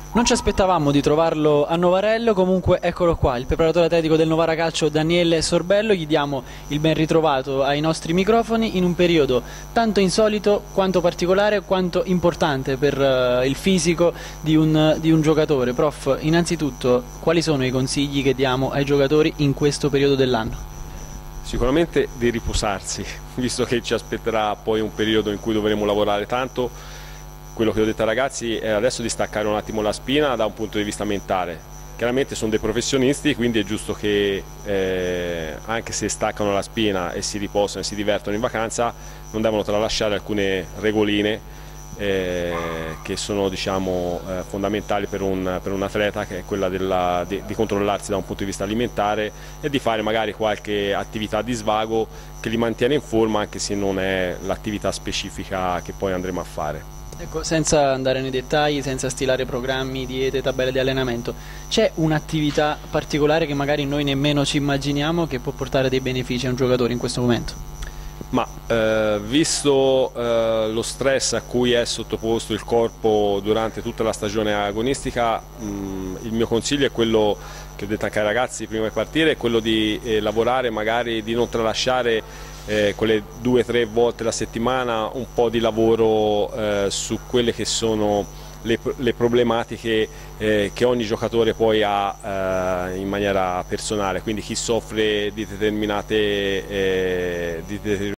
Non ci aspettavamo di trovarlo a Novarello, comunque eccolo qua, il preparatore atletico del Novara Calcio Daniele Sorbello, gli diamo il ben ritrovato ai nostri microfoni in un periodo tanto insolito quanto particolare quanto importante per il fisico di un giocatore. Prof, innanzitutto quali sono i consigli che diamo ai giocatori in questo periodo dell'anno? Sicuramente di riposarsi, visto che ci aspetterà poi un periodo in cui dovremo lavorare tanto. Quello che ho detto ai ragazzi è adesso di staccare un attimo la spina da un punto di vista mentale. Chiaramente sono dei professionisti, quindi è giusto che anche se staccano la spina e si riposano e si divertono in vacanza, non devono tralasciare alcune regoline che sono, diciamo, fondamentali per un atleta, che è quella di controllarsi da un punto di vista alimentare e di fare magari qualche attività di svago che li mantiene in forma, anche se non è l'attività specifica che poi andremo a fare. Ecco, senza andare nei dettagli, senza stilare programmi, diete, tabelle di allenamento, c'è un'attività particolare che magari noi nemmeno ci immaginiamo che può portare dei benefici a un giocatore in questo momento? Ma visto lo stress a cui è sottoposto il corpo durante tutta la stagione agonistica, il mio consiglio è quello che ho detto anche ai ragazzi prima di partire, è quello di lavorare, magari di non tralasciare quelle 2 o 3 volte la settimana un po' di lavoro su quelle che sono le problematiche che ogni giocatore poi ha in maniera personale, quindi chi soffre di determinate